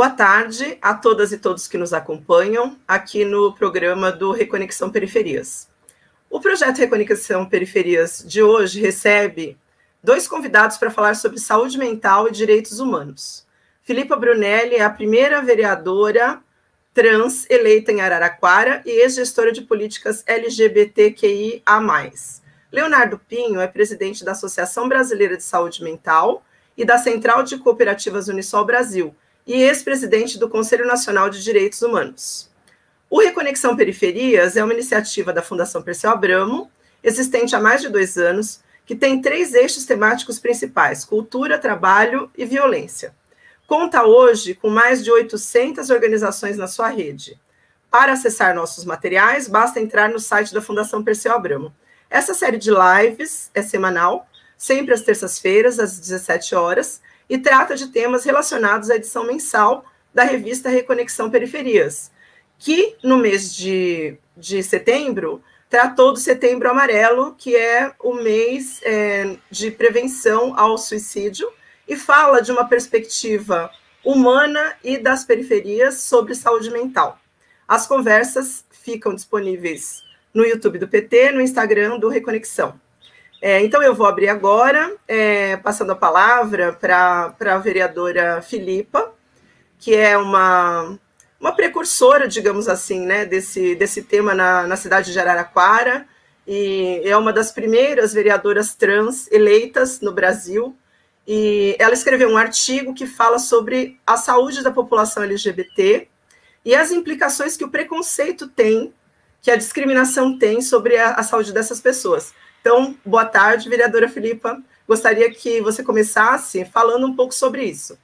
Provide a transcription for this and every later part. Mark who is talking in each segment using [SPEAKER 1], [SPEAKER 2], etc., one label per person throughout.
[SPEAKER 1] Boa tarde a todas e todos que nos acompanham aqui no programa do Reconexão Periferias. O projeto Reconexão Periferias de hoje recebe dois convidados para falar sobre saúde mental e direitos humanos. Filipa Brunelli é a primeira vereadora trans eleita em Araraquara e ex-gestora de políticas LGBTQIA+. Leonardo Pinho é presidente da Associação Brasileira de Saúde Mental e da Central de Cooperativas Unisol Brasil, e ex-presidente do Conselho Nacional de Direitos Humanos. O Reconexão Periferias é uma iniciativa da Fundação Perseu Abramo, existente há mais de 2 anos, que tem 3 eixos temáticos principais: cultura, trabalho e violência. Conta hoje com mais de 800 organizações na sua rede. Para acessar nossos materiais, basta entrar no site da Fundação Perseu Abramo. Essa série de lives é semanal, sempre às terças-feiras, às 17 horas, e trata de temas relacionados à edição mensal da revista Reconexão Periferias, que no mês de setembro tratou do Setembro Amarelo, que é o mês de prevenção ao suicídio, e fala de uma perspectiva humana e das periferias sobre saúde mental. As conversas ficam disponíveis no YouTube do PT, no Instagram do Reconexão. Então, eu vou abrir agora, passando a palavra para a vereadora Filipa, que é uma precursora, digamos assim, né, desse tema na cidade de Araraquara, e é uma das primeiras vereadoras trans eleitas no Brasil, e ela escreveu um artigo que fala sobre a saúde da população LGBT e as implicações que o preconceito tem, que a discriminação tem sobre a saúde dessas pessoas. Então, boa tarde, vereadora Filipa. Gostaria que você começasse falando um pouco sobre isso.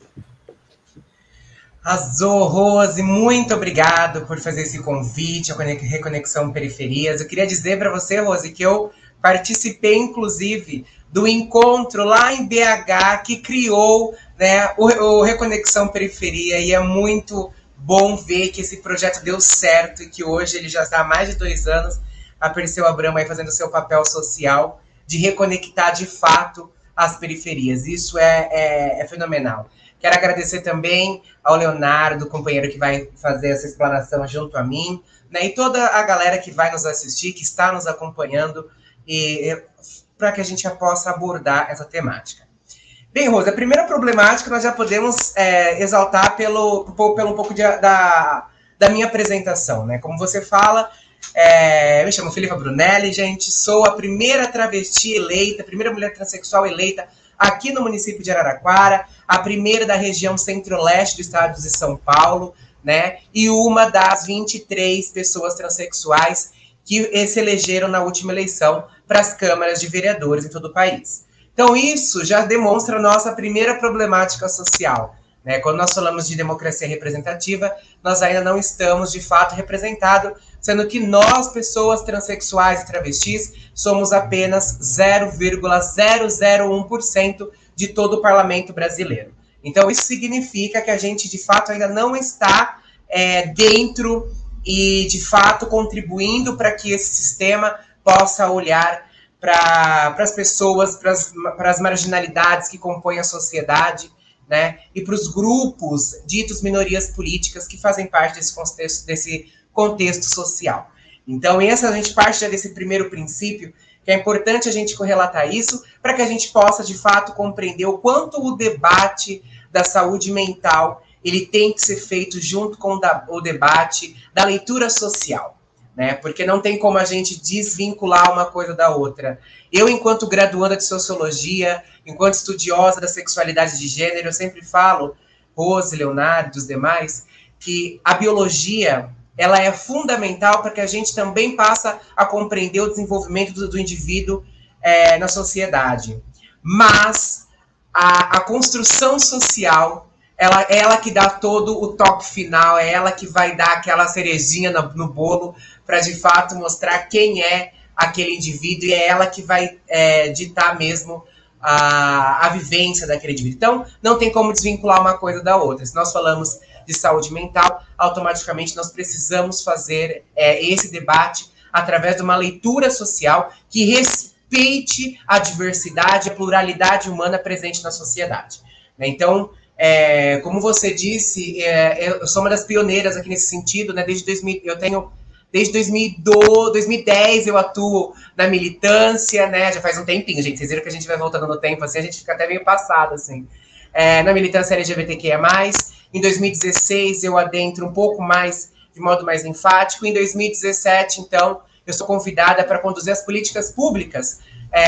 [SPEAKER 2] Arrasou, Rose. Muito obrigado por fazer esse convite, a Reconexão Periferias. Eu queria dizer para você, Rose, que eu participei, inclusive, do encontro lá em BH que criou, né, o Reconexão Periferia, e é muito bom ver que esse projeto deu certo e que hoje ele já está há mais de 2 anos, a Perseu Abramo aí fazendo o seu papel social de reconectar de fato as periferias. Isso é fenomenal. Quero agradecer também ao Leonardo, companheiro que vai fazer essa explanação junto a mim, né, e toda a galera que vai nos assistir, que está nos acompanhando, para que a gente possa abordar essa temática. Bem, Rosa, a primeira problemática nós já podemos exaltar pelo um pouco da minha apresentação, né? Como você fala, eu me chamo Filipa Brunelli, gente, sou a primeira travesti eleita, a primeira mulher transexual eleita aqui no município de Araraquara, a primeira da região centro-leste do estado de São Paulo, né? E uma das 23 pessoas transexuais que se elegeram na última eleição para as câmaras de vereadores em todo o país. Então, isso já demonstra a nossa primeira problemática social, né? Quando nós falamos de democracia representativa, nós ainda não estamos, de fato, representados, sendo que nós, pessoas transexuais e travestis, somos apenas 0,001% de todo o parlamento brasileiro. Então, isso significa que a gente, de fato, ainda não está dentro e, de fato, contribuindo para que esse sistema possa olhar para as pessoas, para as marginalidades que compõem a sociedade, né, e para os grupos ditos minorias políticas que fazem parte desse contexto social. Então, a gente parte já desse primeiro princípio, que é importante a gente correlatar isso, para que a gente possa, de fato, compreender o quanto o debate da saúde mental ele tem que ser feito junto com o debate da leitura social, né? Porque não tem como a gente desvincular uma coisa da outra. Eu, enquanto graduanda de Sociologia, enquanto estudiosa da sexualidade de gênero, eu sempre falo, Rose, Leonardo, dos demais, que a biologia ela é fundamental para que a gente também passe a compreender o desenvolvimento do indivíduo na sociedade. Mas a construção social, ela que dá todo o toque final, é ela que vai dar aquela cerejinha no bolo para, de fato, mostrar quem é aquele indivíduo, e é ela que vai ditar mesmo a vivência daquele indivíduo. Então, não tem como desvincular uma coisa da outra. Se nós falamos de saúde mental, automaticamente nós precisamos fazer esse debate através de uma leitura social que respeite a diversidade, a pluralidade humana presente na sociedade. Então, Como você disse, eu sou uma das pioneiras aqui nesse sentido, né? Desde 2010 eu atuo na militância, né? Já faz um tempinho, gente. Vocês viram que a gente vai voltando no tempo, assim, a gente fica até meio passado, assim. Na militância LGBTQIA+. Em 2016 eu adentro um pouco mais, de modo mais enfático. Em 2017, então, eu sou convidada para conduzir as políticas públicas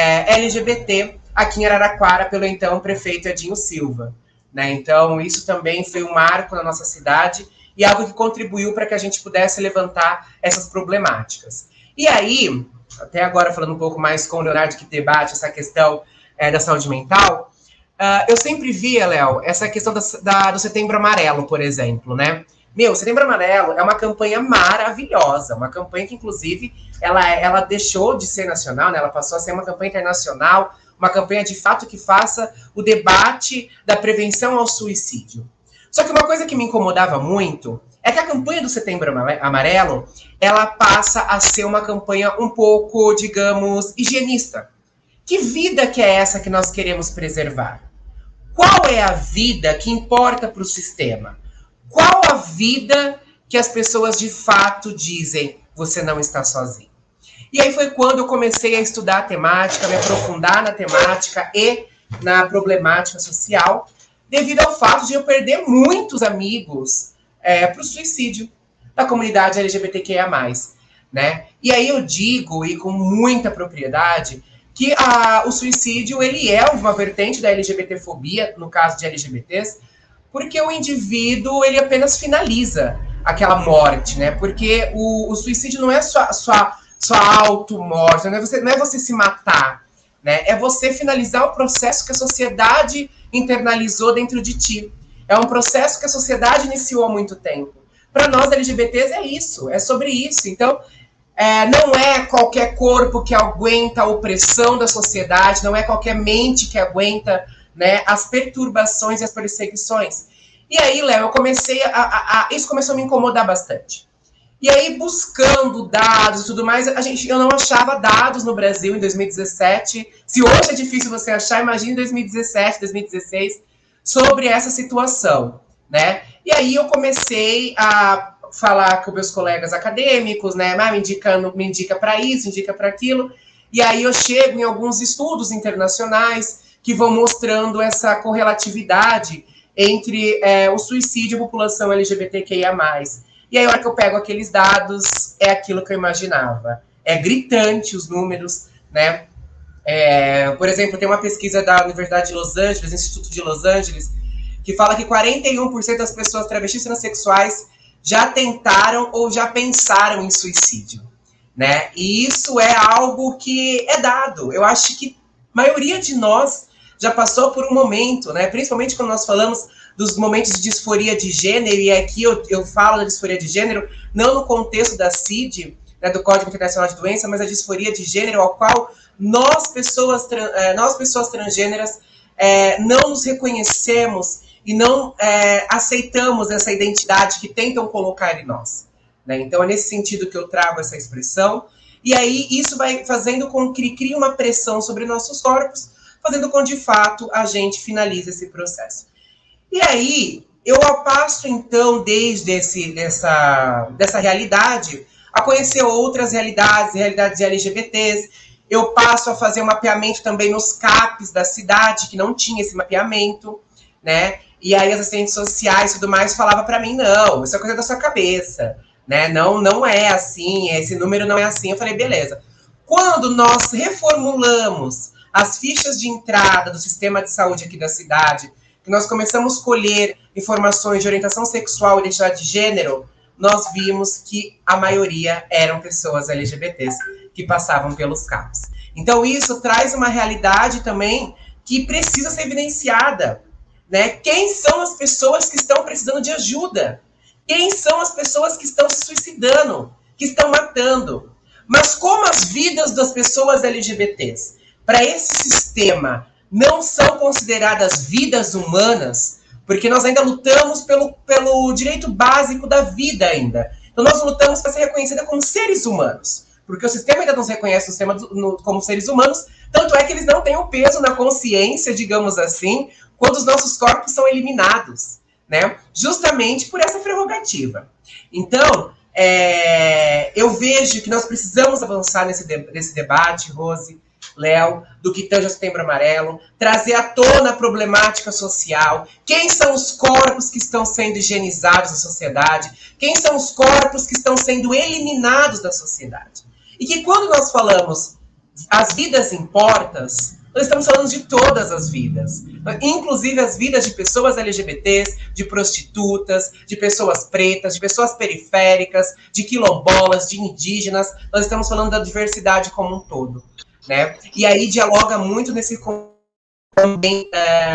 [SPEAKER 2] LGBT aqui em Araraquara pelo então prefeito Edinho Silva. Né? Então, isso também foi um marco na nossa cidade e algo que contribuiu para que a gente pudesse levantar essas problemáticas. E aí, até agora falando um pouco mais com o Leonardo, que debate essa questão da saúde mental, eu sempre via, Léo, essa questão do Setembro Amarelo, por exemplo, né? O Setembro Amarelo é uma campanha maravilhosa, uma campanha que, inclusive, ela deixou de ser nacional, né? Ela passou a ser uma campanha internacional, uma campanha, de fato, que faça o debate da prevenção ao suicídio. Só que uma coisa que me incomodava muito é que a campanha do Setembro Amarelo, ela passa a ser uma campanha um pouco, digamos, higienista. Que vida que é essa que nós queremos preservar? Qual é a vida que importa para o sistema? Qual a vida que as pessoas, de fato, dizem, você não está sozinho? E aí foi quando eu comecei a estudar a temática, me aprofundar na temática e na problemática social, devido ao fato de eu perder muitos amigos para o suicídio da comunidade LGBTQIA+. Né? E aí eu digo, e com muita propriedade, que o suicídio ele é uma vertente da LGBTfobia, no caso de LGBTs, porque o indivíduo ele apenas finaliza aquela morte, né? Porque o suicídio não é sua auto-morte, não é você se matar, né? É você finalizar o processo que a sociedade internalizou dentro de ti. É um processo que a sociedade iniciou há muito tempo. Para nós LGBTs é isso, é sobre isso. Então, não é qualquer corpo que aguenta a opressão da sociedade, não é qualquer mente que aguenta, né, as perturbações e as perseguições. E aí, Léo, eu comecei isso começou a me incomodar bastante. E aí, buscando dados e tudo mais, eu não achava dados no Brasil em 2017. Se hoje é difícil você achar, imagine em 2017, 2016, sobre essa situação, né? E aí eu comecei a falar com meus colegas acadêmicos, né? Me indica para isso, indica para aquilo. E aí eu chego em alguns estudos internacionais que vão mostrando essa correlatividade entre o suicídio e a população LGBTQIA+. E aí, a hora que eu pego aqueles dados, é aquilo que eu imaginava. É gritante os números, né? Por exemplo, tem uma pesquisa da Universidade de Los Angeles, Instituto de Los Angeles, que fala que 41% das pessoas travestis e transexuais já tentaram ou já pensaram em suicídio, né? E isso é algo que é dado. Eu acho que a maioria de nós já passou por um momento, né? Principalmente quando nós falamos dos momentos de disforia de gênero, e aqui eu falo da disforia de gênero, não no contexto da CID, né, do Código Internacional de Doença, mas a disforia de gênero ao qual nós, pessoas transgêneras, não nos reconhecemos e não aceitamos essa identidade que tentam colocar em nós. Né? Então, é nesse sentido que eu trago essa expressão, e aí isso vai fazendo com que crie uma pressão sobre nossos corpos, fazendo com que, de fato, a gente finalize esse processo. E aí, eu passo, então, desde dessa realidade, a conhecer outras realidades LGBTs. Eu passo a fazer um mapeamento também nos CAPs da cidade, que não tinha esse mapeamento, né? E aí, as assistentes sociais e tudo mais falavam para mim, não, isso é coisa da sua cabeça, né? Não é assim, esse número não é assim. Eu falei, beleza. Quando nós reformulamos as fichas de entrada do sistema de saúde aqui da cidade, que nós começamos a colher informações de orientação sexual e identidade de gênero, nós vimos que a maioria eram pessoas LGBTs que passavam pelos CAPs. Então, isso traz uma realidade também que precisa ser evidenciada, né? Quem são as pessoas que estão precisando de ajuda? Quem são as pessoas que estão se suicidando, que estão matando? Mas como as vidas das pessoas LGBTs, para esse sistema, não são consideradas vidas humanas, porque nós ainda lutamos pelo direito básico da vida ainda. Então nós lutamos para ser reconhecida como seres humanos, porque o sistema ainda nos reconhece como seres humanos, Tanto é que eles não têm o peso na consciência, digamos assim, quando os nossos corpos são eliminados, né? Justamente por essa prerrogativa. Então, eu vejo que nós precisamos avançar nesse debate, Rose, Léo, do que tange ao Setembro Amarelo, trazer à tona a problemática social, quem são os corpos que estão sendo higienizados na sociedade, quem são os corpos que estão sendo eliminados da sociedade. E que quando nós falamos as vidas importam, nós estamos falando de todas as vidas, inclusive as vidas de pessoas LGBTs, de prostitutas, de pessoas pretas, de pessoas periféricas, de quilombolas, de indígenas. Nós estamos falando da diversidade como um todo, né? E aí dialoga muito também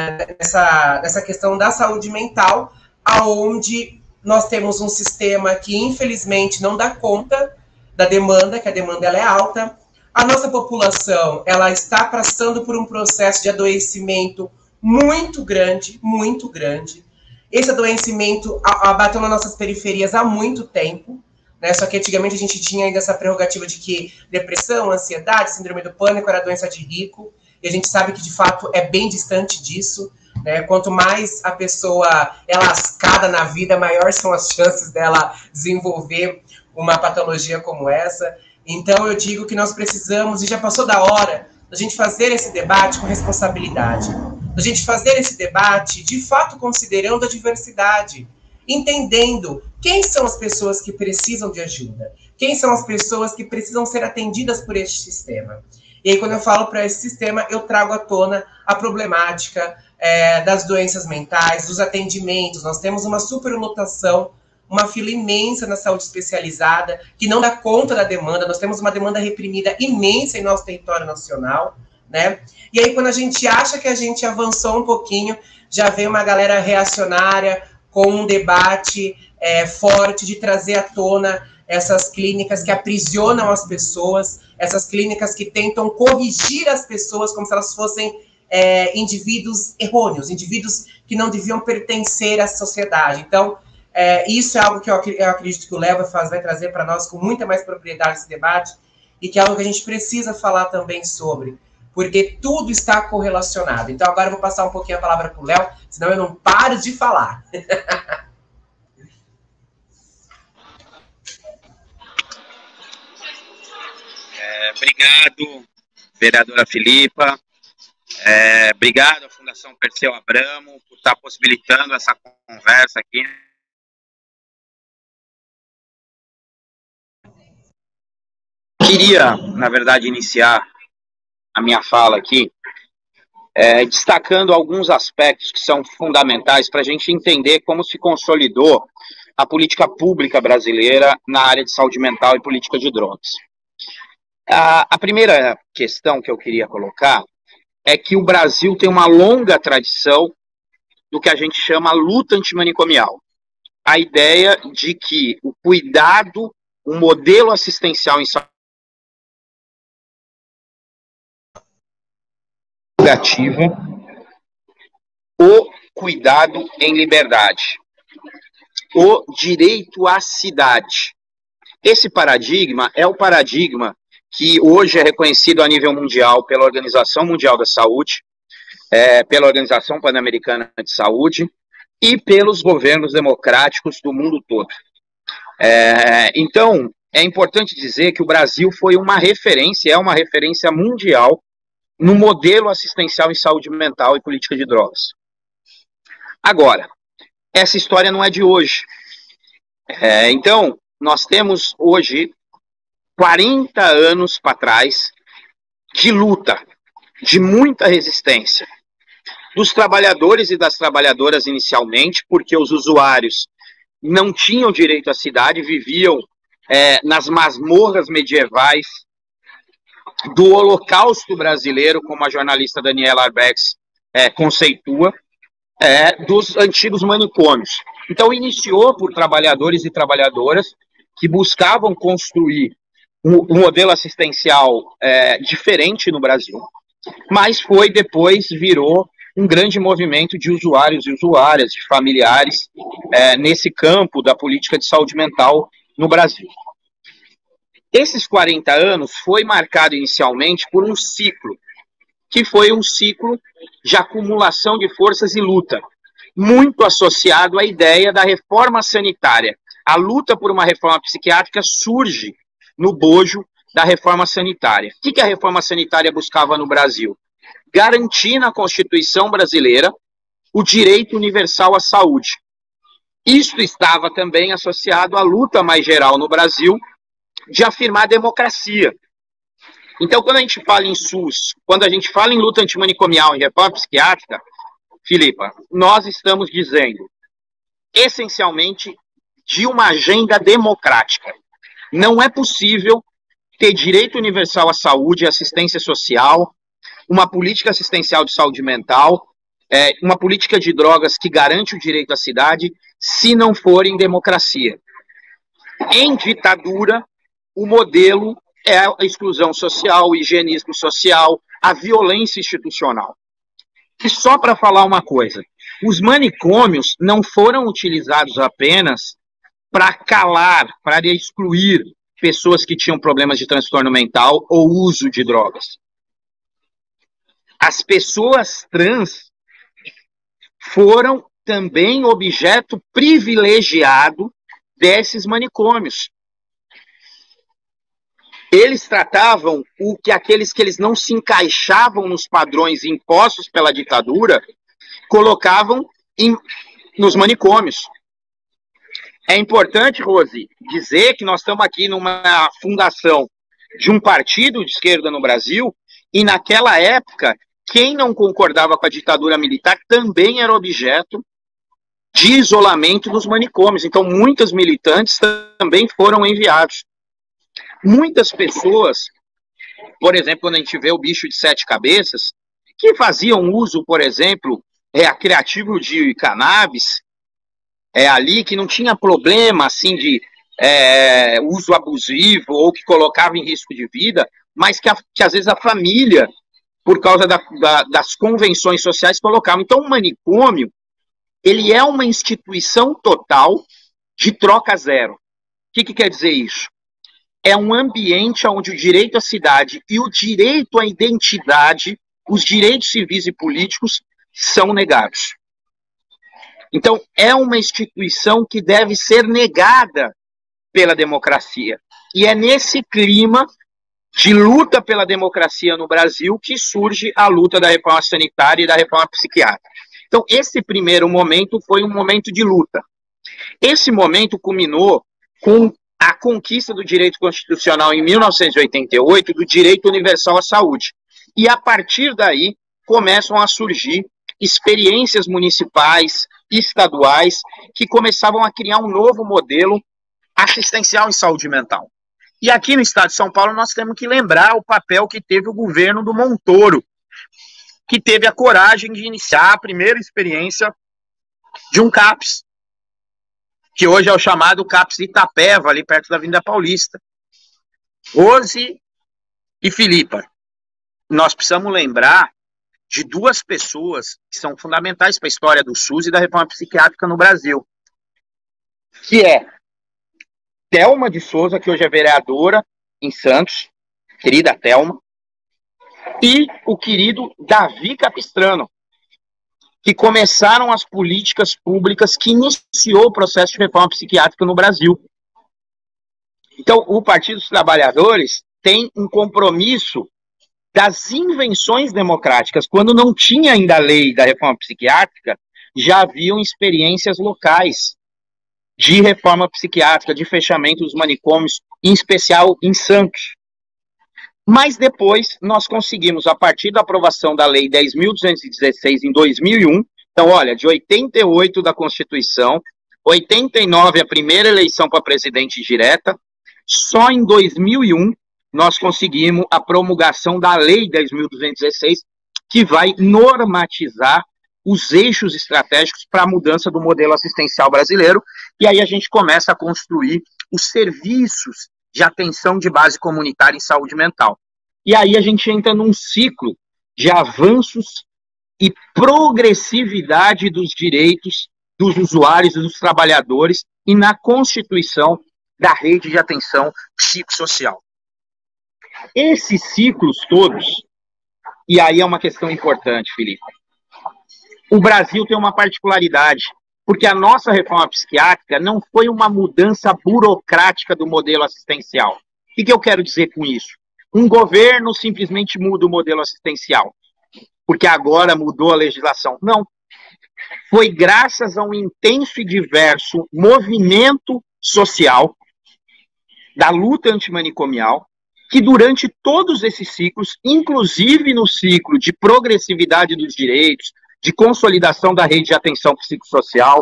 [SPEAKER 2] nessa questão da saúde mental, aonde nós temos um sistema que infelizmente não dá conta da demanda, que a demanda ela é alta. A nossa população, ela está passando por um processo de adoecimento muito grande, muito grande. Esse adoecimento abateu nas nossas periferias há muito tempo, né? Só que antigamente a gente tinha ainda essa prerrogativa de que depressão, ansiedade, síndrome do pânico era doença de rico, e a gente sabe que de fato é bem distante disso, né? Quanto mais a pessoa é lascada na vida, maior são as chances dela desenvolver uma patologia como essa. Então, eu digo que nós precisamos, e já passou da hora, da gente fazer esse debate com responsabilidade, da gente fazer esse debate, de fato, considerando a diversidade, entendendo quem são as pessoas que precisam de ajuda, quem são as pessoas que precisam ser atendidas por este sistema. E aí, quando eu falo para esse sistema, eu trago à tona a problemática das doenças mentais, dos atendimentos. Nós temos uma superlotação, uma fila imensa na saúde especializada, que não dá conta da demanda. Nós temos uma demanda reprimida imensa em nosso território nacional, né? E aí, quando a gente acha que a gente avançou um pouquinho, já vem uma galera reacionária com um debate forte de trazer à tona essas clínicas que aprisionam as pessoas, essas clínicas que tentam corrigir as pessoas como se elas fossem indivíduos errôneos, indivíduos que não deviam pertencer à sociedade. Então, isso é algo que eu acredito que o Léo vai trazer para nós com muita mais propriedade esse debate, e que é algo que a gente precisa falar também sobre, porque tudo está correlacionado. Então, agora eu vou passar um pouquinho a palavra para o Léo, senão eu não paro de falar.
[SPEAKER 3] Obrigado, vereadora Filipa. Obrigado à Fundação Perseu Abramo por estar possibilitando essa conversa aqui. Queria, na verdade, iniciar a minha fala aqui destacando alguns aspectos que são fundamentais para a gente entender como se consolidou a política pública brasileira na área de saúde mental e política de drogas. A primeira questão que eu queria colocar é que o Brasil tem uma longa tradição do que a gente chama luta antimanicomial. A ideia de que o cuidado, o modelo assistencial em saúde o cuidado em liberdade, o direito à cidade. Esse paradigma é o paradigma que hoje é reconhecido a nível mundial pela Organização Mundial da Saúde, pela Organização Pan-Americana de Saúde e pelos governos democráticos do mundo todo. Então, é importante dizer que o Brasil foi uma referência, é uma referência mundial no modelo assistencial em saúde mental e política de drogas. Agora, essa história não é de hoje. Então, nós temos hoje 40 anos para trás de luta, de muita resistência, dos trabalhadores e das trabalhadoras inicialmente, porque os usuários não tinham direito à cidade, viviam nas masmorras medievais do Holocausto brasileiro, como a jornalista Daniela Arbex conceitua, dos antigos manicômios. Então, iniciou por trabalhadores e trabalhadoras que buscavam construir um modelo assistencial diferente no Brasil, mas virou um grande movimento de usuários e usuárias, de familiares, nesse campo da política de saúde mental no Brasil. Esses 40 anos foi marcado inicialmente por um ciclo que foi um ciclo de acumulação de forças e luta, muito associado à ideia da reforma sanitária. A luta por uma reforma psiquiátrica surge no bojo da reforma sanitária. O que a reforma sanitária buscava no Brasil? Garantir na Constituição brasileira o direito universal à saúde. Isso estava também associado à luta mais geral no Brasil de afirmar a democracia. Então, quando a gente fala em SUS, quando a gente fala em luta antimanicomial e reforma psiquiátrica, Filipa, nós estamos dizendo, essencialmente, de uma agenda democrática. Não é possível ter direito universal à saúde e assistência social, uma política assistencial de saúde mental, uma política de drogas que garante o direito à cidade, se não for em democracia. Em ditadura, o modelo é a exclusão social, o higienismo social, a violência institucional. E só para falar uma coisa, os manicômios não foram utilizados apenas para calar, para excluir pessoas que tinham problemas de transtorno mental ou uso de drogas. As pessoas trans foram também objeto privilegiado desses manicômios. Eles tratavam aqueles que eles não se encaixavam nos padrões impostos pela ditadura, colocavam nos manicômios. É importante, Rose, dizer que nós estamos aqui numa fundação de um partido de esquerda no Brasil, e naquela época, quem não concordava com a ditadura militar também era objeto de isolamento dos manicômios. Então, muitos militantes também foram enviados. Muitas pessoas, por exemplo, quando a gente vê o bicho de 7 cabeças, que faziam uso, por exemplo, recreativo de cannabis, ali que não tinha problema assim de uso abusivo ou que colocava em risco de vida, mas que às vezes a família, por causa das convenções sociais, colocava. Então, o manicômio, ele é uma instituição total de troca zero. O que quer dizer isso? É um ambiente onde o direito à cidade e o direito à identidade, os direitos civis e políticos, são negados. Então, é uma instituição que deve ser negada pela democracia. E é nesse clima de luta pela democracia no Brasil que surge a luta da reforma sanitária e da reforma psiquiátrica. Então, esse primeiro momento foi um momento de luta. Esse momento culminou com a conquista do direito constitucional em 1988, do direito universal à saúde. E, a partir daí, começam a surgir experiências municipais, estaduais, que começavam a criar um novo modelo assistencial em saúde mental. E aqui no estado de São Paulo nós temos que lembrar o papel que teve o governo do Montoro, que teve a coragem de iniciar a primeira experiência de um CAPS, que hoje é o chamado CAPS de Itapeva, ali perto da Avenida Paulista. Rose e Filipa, nós precisamos lembrar de duas pessoas que são fundamentais para a história do SUS e da reforma psiquiátrica no Brasil, que é Thelma de Souza, que hoje é vereadora em Santos, querida Thelma, e o querido Davi Capistrano, que começaram as políticas públicas que iniciou o processo de reforma psiquiátrica no Brasil. Então, o Partido dos Trabalhadores tem um compromisso das invenções democráticas. Quando não tinha ainda a lei da reforma psiquiátrica, já haviam experiências locais de reforma psiquiátrica, de fechamento dos manicômios, em especial em Santos. Mas depois nós conseguimos, a partir da aprovação da Lei 10.216 em 2001, então, olha, de 88 da Constituição, 89 a primeira eleição para presidente direta, só em 2001 nós conseguimos a promulgação da Lei 10.216, que vai normatizar os eixos estratégicos para a mudança do modelo assistencial brasileiro, e aí a gente começa a construir os serviços de atenção de base comunitária em saúde mental. E aí a gente entra num ciclo de avanços e progressividade dos direitos dos usuários e dos trabalhadores e na constituição da rede de atenção psicossocial. Esses ciclos todos, E aí é uma questão importante, Felipe. O Brasil tem uma particularidade, porque a nossa reforma psiquiátrica não foi uma mudança burocrática do modelo assistencial. O que eu quero dizer com isso? Um governo simplesmente muda o modelo assistencial, porque agora mudou a legislação. Não. Foi graças a um intenso e diverso movimento social da luta antimanicomial, que durante todos esses ciclos, inclusive no ciclo de progressividade dos direitos, de consolidação da rede de atenção psicossocial,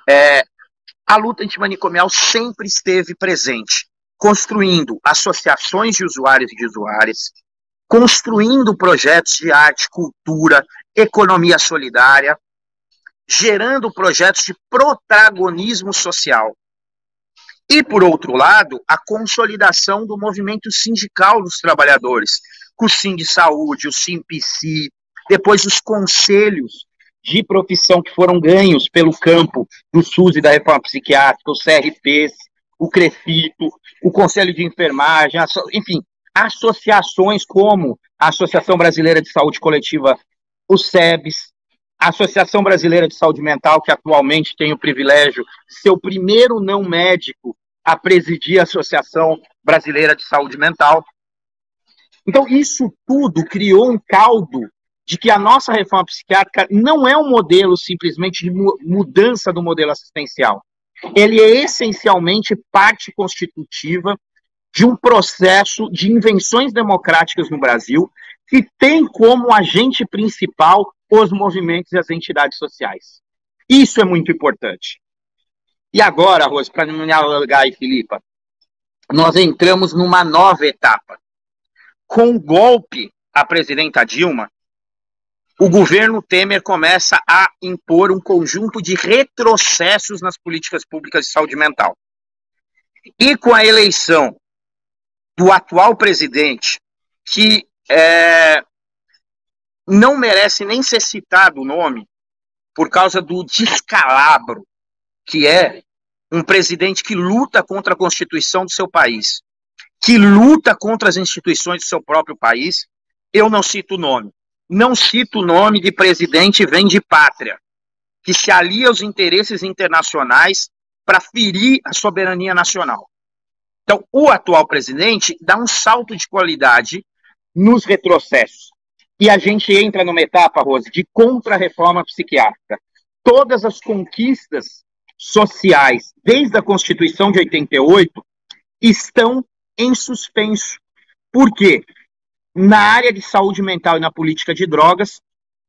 [SPEAKER 3] a luta antimanicomial sempre esteve presente, construindo associações de usuários e de usuárias, construindo projetos de arte, cultura, economia solidária, gerando projetos de protagonismo social. E, por outro lado, a consolidação do movimento sindical dos trabalhadores, com o Sindsaúde, o Simpsi, depois os conselhos de profissão que foram ganhos pelo campo do SUS e da reforma psiquiátrica, os CRPs, o CREFITO, o Conselho de Enfermagem, enfim, associações como a Associação Brasileira de Saúde Coletiva, o SEBS, a Associação Brasileira de Saúde Mental, que atualmente tem o privilégio de ser o primeiro não médico a presidir a Associação Brasileira de Saúde Mental. Então, isso tudo criou um caldo de que a nossa reforma psiquiátrica não é um modelo simplesmente de mudança do modelo assistencial. Ele é essencialmente parte constitutiva de um processo de invenções democráticas no Brasil que tem como agente principal os movimentos e as entidades sociais. Isso é muito importante. E agora, Rose, para não me alongar aí, Filipa, nós entramos numa nova etapa. Com o golpe à presidenta Dilma, o governo Temer começa a impor um conjunto de retrocessos nas políticas públicas de saúde mental. E com a eleição do atual presidente, que não merece nem ser citado o nome, por causa do descalabro, que é um presidente que luta contra a Constituição do seu país, que luta contra as instituições do seu próprio país, eu não cito o nome. Não cito o nome de presidente vende pátria, que se alia aos interesses internacionais para ferir a soberania nacional. Então, o atual presidente dá um salto de qualidade nos retrocessos. E a gente entra numa etapa, Rose, de contra-reforma psiquiátrica. Todas as conquistas sociais, desde a Constituição de 88, estão em suspenso. Por quê? Na área de saúde mental e na política de drogas,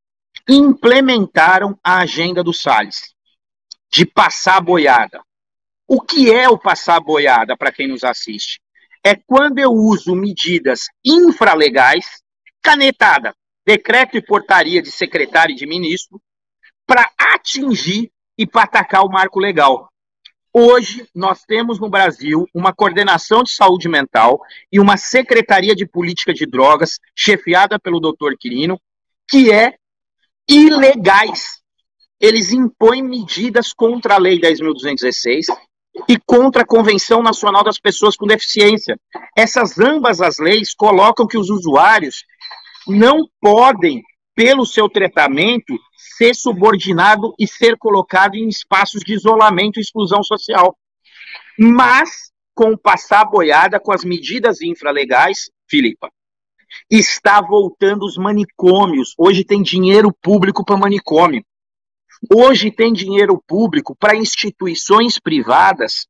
[SPEAKER 3] implementaram a agenda do Salles, de passar a boiada. O que é o passar a boiada, para quem nos assiste? É quando eu uso medidas infralegais, canetada, decreto e portaria de secretário e de ministro, para atingir e para atacar o marco legal. Hoje, nós temos no Brasil uma coordenação de saúde mental e uma secretaria de política de drogas, chefiada pelo Dr. Quirino, que é ilegais. Eles impõem medidas contra a Lei 10.216 e contra a Convenção Nacional das Pessoas com Deficiência. Essas ambas as leis colocam que os usuários não podem, pelo seu tratamento, ser subordinado e ser colocado em espaços de isolamento e exclusão social. Mas, com o passar a boiada, com as medidas infralegais, Filipa, está voltando os manicômios. Hoje tem dinheiro público para manicômio. Hoje tem dinheiro público para instituições privadas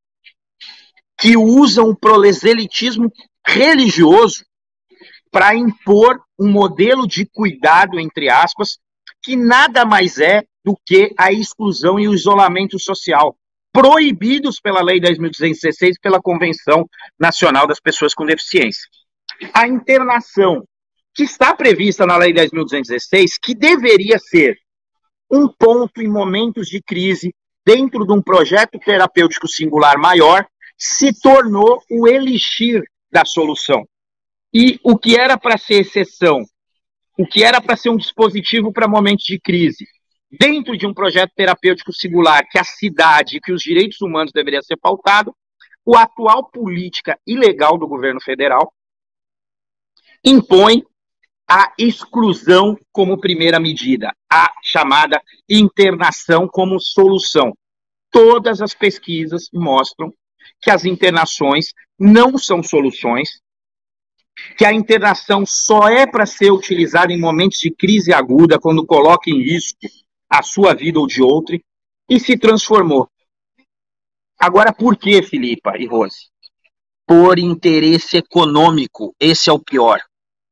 [SPEAKER 3] que usam o proselitismo religioso para impor um modelo de cuidado, entre aspas, que nada mais é do que a exclusão e o isolamento social, proibidos pela Lei 10.216 e pela Convenção Nacional das Pessoas com Deficiência. A internação, que está prevista na Lei 10.216, que deveria ser um ponto em momentos de crise, dentro de um projeto terapêutico singular maior, se tornou o elixir da solução. E o que era para ser exceção, o que era para ser um dispositivo para momentos de crise, dentro de um projeto terapêutico singular, que a cidade e que os direitos humanos deveriam ser pautados, a atual política ilegal do governo federal impõe a exclusão como primeira medida, a chamada internação como solução. Todas as pesquisas mostram que as internações não são soluções, que a internação só é para ser utilizada em momentos de crise aguda, quando coloca em risco a sua vida ou de outro, e se transformou. Agora, por que, Filipa e Rose? Por interesse econômico, esse é o pior.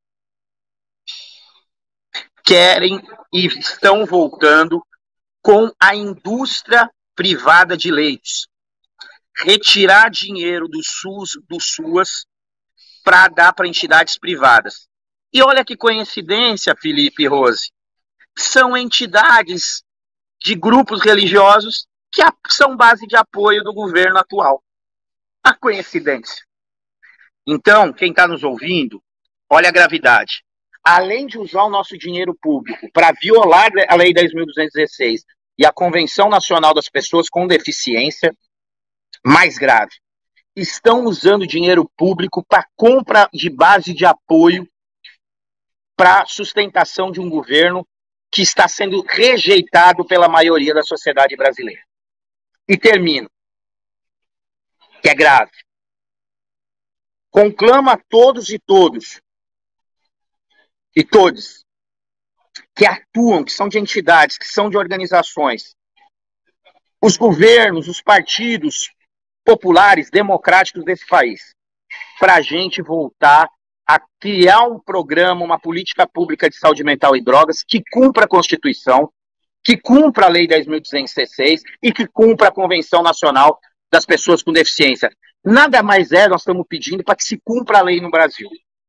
[SPEAKER 3] Querem e estão voltando com a indústria privada de leitos. Retirar dinheiro do SUS, do SUAS, para dar para entidades privadas. E olha que coincidência, Felipe e Rose. São entidades de grupos religiosos que são base de apoio do governo atual. A coincidência. Então, quem está nos ouvindo, olha a gravidade. Além de usar o nosso dinheiro público para violar a Lei 10.216 e a Convenção Nacional das Pessoas com Deficiência, mais grave, estão usando dinheiro público para compra de base de apoio para sustentação de um governo que está sendo rejeitado pela maioria da sociedade brasileira. E termino, que é grave. Conclama a todos e todos, e todos, que atuam, que são de entidades, que são de organizações, os governos, os partidos populares, democráticos desse país, para a gente voltar a criar um programa, uma política pública de saúde mental e drogas que cumpra a Constituição, que cumpra a Lei 10.216 e que cumpra a Convenção Nacional das Pessoas com Deficiência. Nada mais nós estamos pedindo para que se cumpra a lei no Brasil.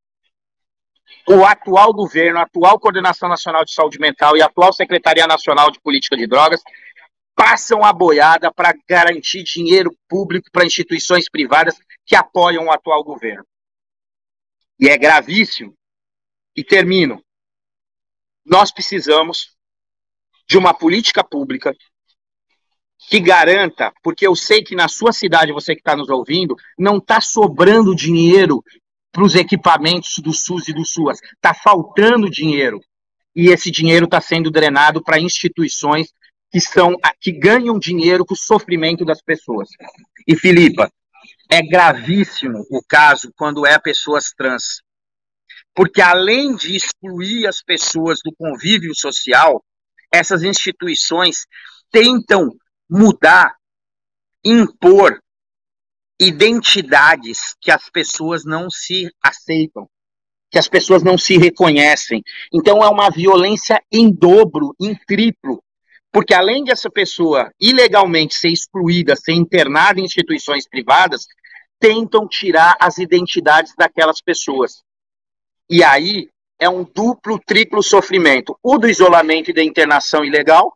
[SPEAKER 3] O atual governo, a atual Coordenação Nacional de Saúde Mental e a atual Secretaria Nacional de Política de Drogas passam a boiada para garantir dinheiro público para instituições privadas que apoiam o atual governo. E é gravíssimo. E termino. Nós precisamos de uma política pública que garanta, porque eu sei que na sua cidade, você que está nos ouvindo, não está sobrando dinheiro para os equipamentos do SUS e do SUAS. Está faltando dinheiro. E esse dinheiro está sendo drenado para instituições que ganham dinheiro com o sofrimento das pessoas. E, Filipa, é gravíssimo o caso quando é pessoas trans. Porque além de excluir as pessoas do convívio social, essas instituições tentam mudar, impor identidades que as pessoas não se aceitam, que as pessoas não se reconhecem. Então é uma violência em dobro, em triplo. Porque além de essa pessoa ilegalmente ser excluída, ser internada em instituições privadas, tentam tirar as identidades daquelas pessoas. E aí é um duplo, triplo sofrimento. O do isolamento e da internação ilegal,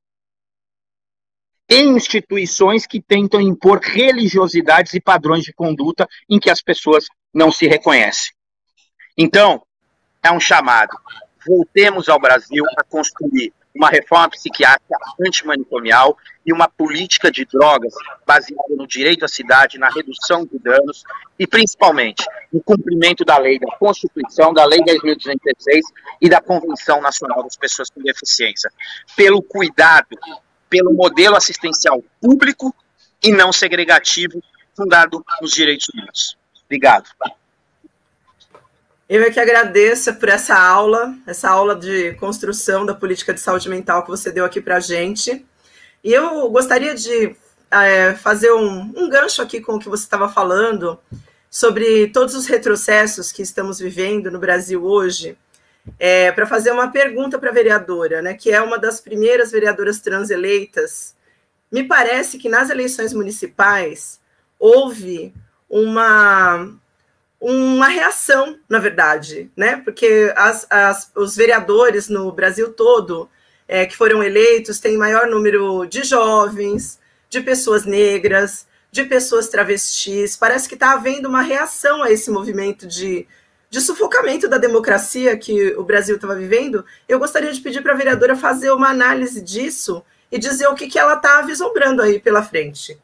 [SPEAKER 3] em instituições que tentam impor religiosidades e padrões de conduta em que as pessoas não se reconhecem. Então, é um chamado. Voltemos ao Brasil a construir uma reforma psiquiátrica antimanicomial e uma política de drogas baseada no direito à cidade, na redução de danos e, principalmente, no cumprimento da lei, da Constituição, da Lei 10.216 e da Convenção Nacional das Pessoas com Deficiência. Pelo cuidado, pelo modelo assistencial público e não segregativo, fundado nos direitos humanos. Obrigado.
[SPEAKER 1] Eu é que agradeço por essa aula de construção da política de saúde mental que você deu aqui para a gente. E eu gostaria de fazer um gancho aqui com o que você estava falando sobre todos os retrocessos que estamos vivendo no Brasil hoje, para fazer uma pergunta para a vereadora, né, que é uma das primeiras vereadoras trans eleitas. Me parece que nas eleições municipais houve uma reação, na verdade, né? Porque os vereadores no Brasil todo que foram eleitos têm maior número de jovens, de pessoas negras, de pessoas travestis. Parece que está havendo uma reação a esse movimento de sufocamento da democracia que o Brasil estava vivendo. Eu gostaria de pedir para a vereadora fazer uma análise disso e dizer o que ela está vislumbrando aí pela frente.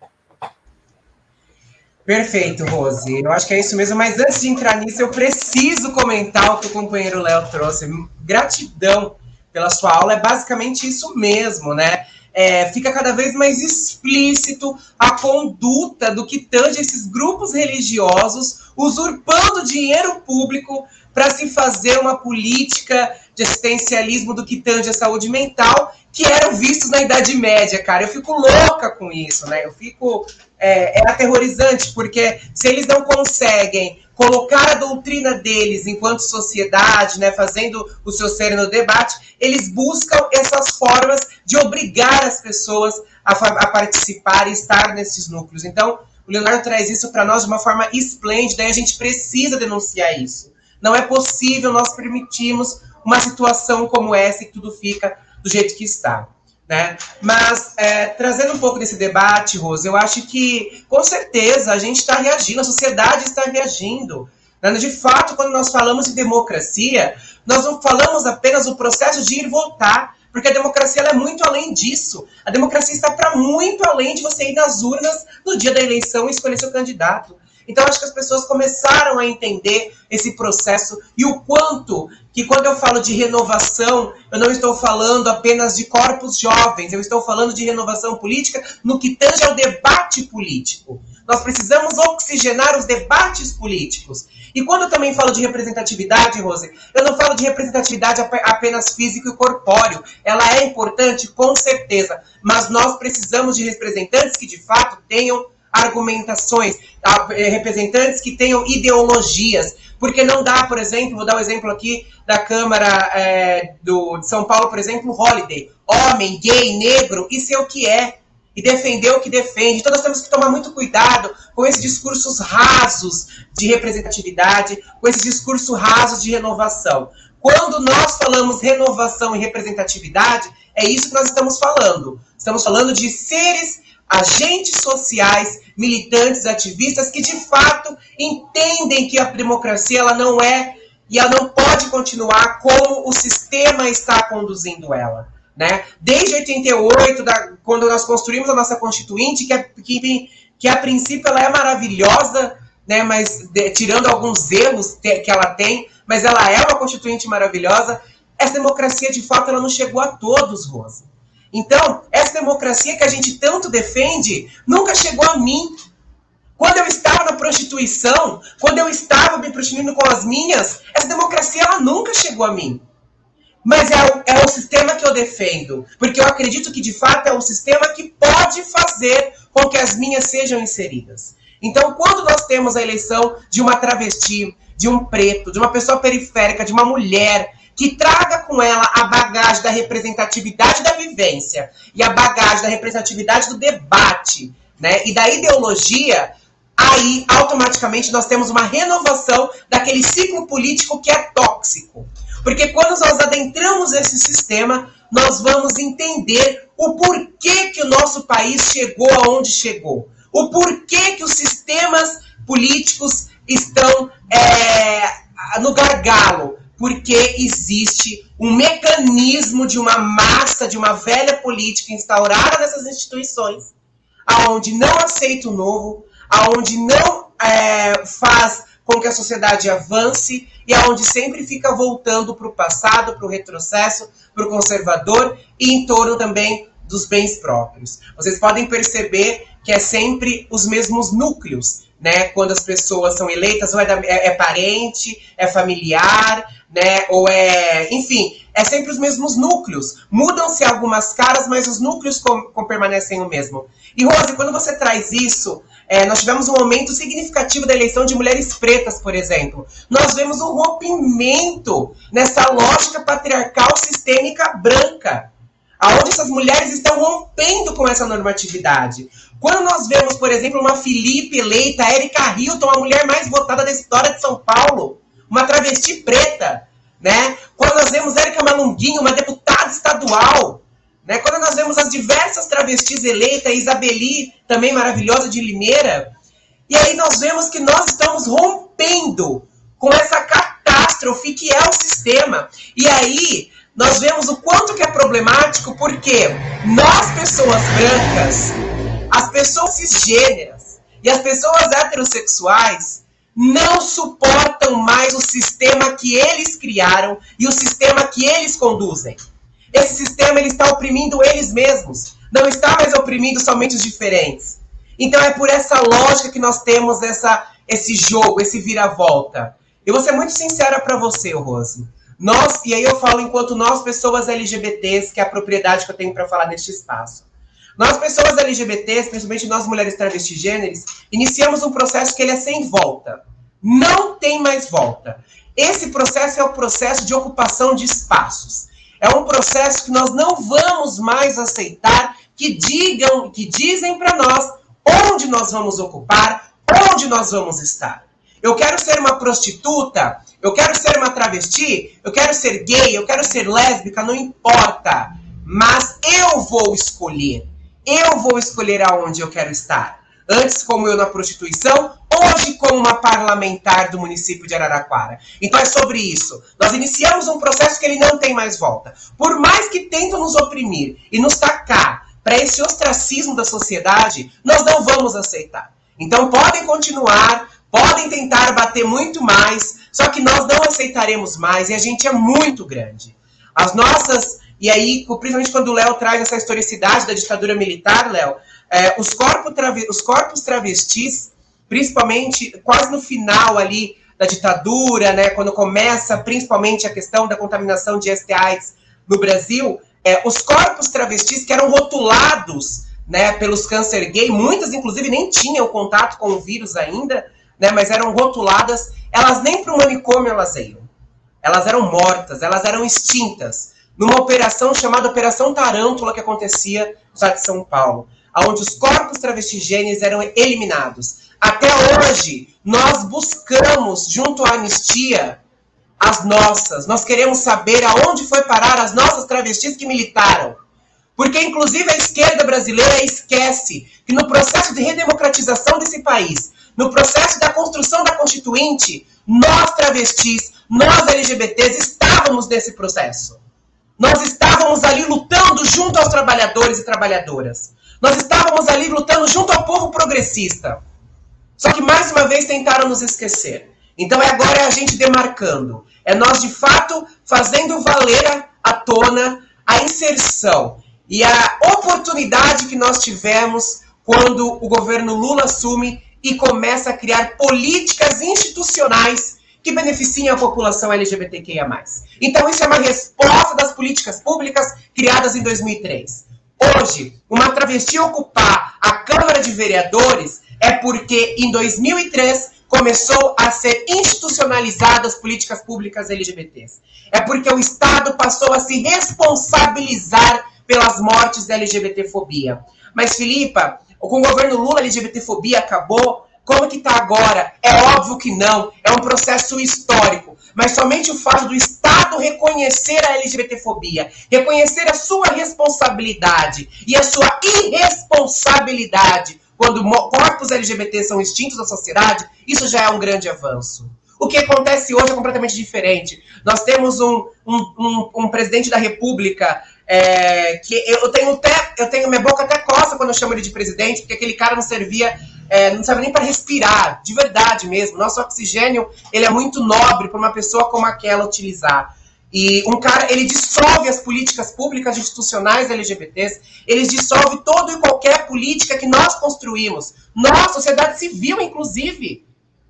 [SPEAKER 2] Perfeito, Rose. Eu acho que é isso mesmo, mas antes de entrar nisso, eu preciso comentar o que o companheiro Léo trouxe. gratidão pela sua aula, é basicamente isso mesmo, né? Fica cada vez mais explícito a conduta do que tange esses grupos religiosos usurpando dinheiro público para se fazer uma política de assistencialismo do que tange a saúde mental, que eram vistos na Idade Média, cara. Eu fico louca com isso, né? Eu fico... É aterrorizante, porque se eles não conseguem colocar a doutrina deles enquanto sociedade, né, fazendo o seu ser no debate, eles buscam essas formas de obrigar as pessoas a participar e estar nesses núcleos. Então, o Leonardo traz isso para nós de uma forma esplêndida, e a gente precisa denunciar isso. Não é possível nós permitirmos uma situação como essa e que tudo fica do jeito que está. Né? Mas, trazendo um pouco desse debate, Rose, eu acho que, com certeza, a gente está reagindo, a sociedade está reagindo. Né? De fato, quando nós falamos de democracia, nós não falamos apenas do processo de ir votar, porque a democracia ela é muito além disso. A democracia está para muito além de você ir nas urnas no dia da eleição e escolher seu candidato. Então, acho que as pessoas começaram a entender esse processo e o quanto que, quando eu falo de renovação, eu não estou falando apenas de corpos jovens, eu estou falando de renovação política no que tange ao debate político. Nós precisamos oxigenar os debates políticos. E quando eu também falo de representatividade, Rose, eu não falo de representatividade apenas físico e corpóreo. Ela é importante, com certeza, mas nós precisamos de representantes que, de fato, tenham argumentações, representantes que tenham ideologias, porque não dá, por exemplo, vou dar um exemplo aqui da Câmara de São Paulo, por exemplo, Holliday, homem, gay, negro, isso é o que é, e defender o que defende. Então nós temos que tomar muito cuidado com esses discursos rasos de representatividade, com esses discursos rasos de renovação. Quando nós falamos renovação e representatividade, é isso que nós estamos falando. Estamos falando de seres, agentes sociais, militantes, ativistas, que de fato entendem que a democracia ela não é e ela não pode continuar como o sistema está conduzindo ela. Né? Desde 88, quando nós construímos a nossa Constituinte, que a princípio ela é maravilhosa, né? Mas tirando alguns erros que ela tem, mas ela é uma Constituinte maravilhosa, essa democracia de fato ela não chegou a todos, Rosa. Então, essa democracia que a gente tanto defende, nunca chegou a mim. Quando eu estava na prostituição, quando eu estava me prostituindo com as minhas, essa democracia ela nunca chegou a mim. Mas é o sistema que eu defendo, porque eu acredito que, de fato, é um sistema que pode fazer com que as minhas sejam inseridas. Então, quando nós temos a eleição de uma travesti, de um preto, de uma pessoa periférica, de uma mulher, que traga com ela a bagagem da representatividade da vivência e a bagagem da representatividade do debate, né, e da ideologia, aí, automaticamente, nós temos uma renovação daquele ciclo político que é tóxico. Porque quando nós adentramos esse sistema, nós vamos entender o porquê que o nosso país chegou aonde chegou. O porquê que os sistemas políticos estão no gargalo. Porque existe um mecanismo de uma massa, de uma velha política instaurada nessas instituições, aonde não aceita o novo, aonde não faz com que a sociedade avance e aonde sempre fica voltando para o passado, para o retrocesso, para o conservador e em torno também dos bens próprios. Vocês podem perceber que é sempre os mesmos núcleos, né? Quando as pessoas são eleitas, ou é parente, é familiar, né? Ou enfim, é sempre os mesmos núcleos. Mudam-se algumas caras, mas os núcleos permanecem o mesmo. E, Rose, quando você traz isso, nós tivemos um aumento significativo da eleição de mulheres pretas, por exemplo. Nós vemos um rompimento nessa lógica patriarcal sistêmica branca, aonde essas mulheres estão rompendo com essa normatividade. Quando nós vemos, por exemplo, uma Filipe eleita, a Érica Hilton, a mulher mais votada da história de São Paulo, uma travesti preta, né? Quando nós vemos Érica Malunguinho, uma deputada estadual, né? Quando nós vemos as diversas travestis eleitas, Isabeli, também maravilhosa de Limeira, e aí nós vemos que nós estamos rompendo com essa catástrofe que é o sistema. E aí nós vemos o quanto que é problemático, porque nós, pessoas brancas, as pessoas cisgêneras e as pessoas heterossexuais, não suportam mais o sistema que eles criaram e o sistema que eles conduzem. Esse sistema ele está oprimindo eles mesmos, não está mais oprimindo somente os diferentes. Então é por essa lógica que nós temos esse jogo, esse vira-volta. Eu vou ser muito sincera para você, Rose. Nós, e aí eu falo enquanto nós, pessoas LGBTs, que é a propriedade que eu tenho para falar neste espaço. Nós, pessoas LGBTs, principalmente nós, mulheres travestigêneres, iniciamos um processo que ele é sem volta. Não tem mais volta. Esse processo é o processo de ocupação de espaços. É um processo que nós não vamos mais aceitar que dizem para nós onde nós vamos ocupar, onde nós vamos estar. Eu quero ser uma prostituta, eu quero ser uma travesti, eu quero ser gay, eu quero ser lésbica, não importa. Mas eu vou escolher aonde eu quero estar. Antes como eu na prostituição, hoje como uma parlamentar do município de Araraquara. Então é sobre isso. Nós iniciamos um processo que ele não tem mais volta. Por mais que tentam nos oprimir e nos tacar para esse ostracismo da sociedade, nós não vamos aceitar. Então podem continuar, podem tentar bater muito mais, só que nós não aceitaremos mais e a gente é muito grande. As nossas... E aí, principalmente quando o Léo traz essa historicidade da ditadura militar, Léo, os corpos travestis, principalmente quase no final ali da ditadura, né, quando começa principalmente a questão da contaminação de STIs no Brasil, os corpos travestis que eram rotulados, né, pelos câncer gay, muitas inclusive nem tinham contato com o vírus ainda, né, mas eram rotuladas, elas nem para o manicômio elas iam. Elas eram mortas, elas eram extintas. Numa operação chamada Operação Tarântula, que acontecia no estado de São Paulo, onde os corpos travestigêneos eram eliminados. Até hoje, nós buscamos, junto à anistia, as nossas. Nós queremos saber aonde foi parar as nossas travestis que militaram. Porque, inclusive, a esquerda brasileira esquece que no processo de redemocratização desse país, no processo da construção da Constituinte, nós travestis, nós LGBTs, estávamos nesse processo. Nós estávamos ali lutando junto aos trabalhadores e trabalhadoras. Nós estávamos ali lutando junto ao povo progressista. Só que, mais uma vez, tentaram nos esquecer. Então, agora é a gente demarcando. É nós, de fato, fazendo valer à tona a inserção e a oportunidade que nós tivemos quando o governo Lula assume e começa a criar políticas institucionais que beneficiem a população LGBTQIA+. Então, isso é uma resposta das políticas públicas criadas em 2003. Hoje, uma travesti ocupar a Câmara de Vereadores é porque, em 2003, começou a ser institucionalizadas as políticas públicas LGBTs. É porque o Estado passou a se responsabilizar pelas mortes da LGBTfobia. Mas, Filipa, com o governo Lula, a LGBTfobia acabou. Como que está agora? É óbvio que não. É um processo histórico. Mas somente o fato do Estado reconhecer a LGBTfobia, reconhecer a sua responsabilidade e a sua irresponsabilidade quando corpos LGBT são extintos da sociedade, isso já é um grande avanço. O que acontece hoje é completamente diferente. Nós temos um presidente da República que eu tenho minha boca até coça quando eu chamo ele de presidente, porque aquele cara não servia, não serve nem para respirar, de verdade mesmo. Nosso oxigênio, ele é muito nobre para uma pessoa como aquela utilizar. E um cara, ele dissolve as políticas públicas institucionais LGBTs, ele dissolve toda e qualquer política que nós construímos. Nós, sociedade civil, inclusive.